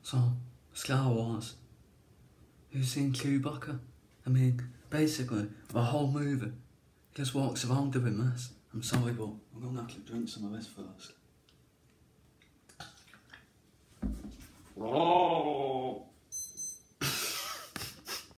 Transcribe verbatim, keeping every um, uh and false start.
So, Star Wars. You've seen Chewbacca? I mean, basically, the whole movie, he just walks around doing this. I'm sorry, but I'm gonna have to drink some of this first.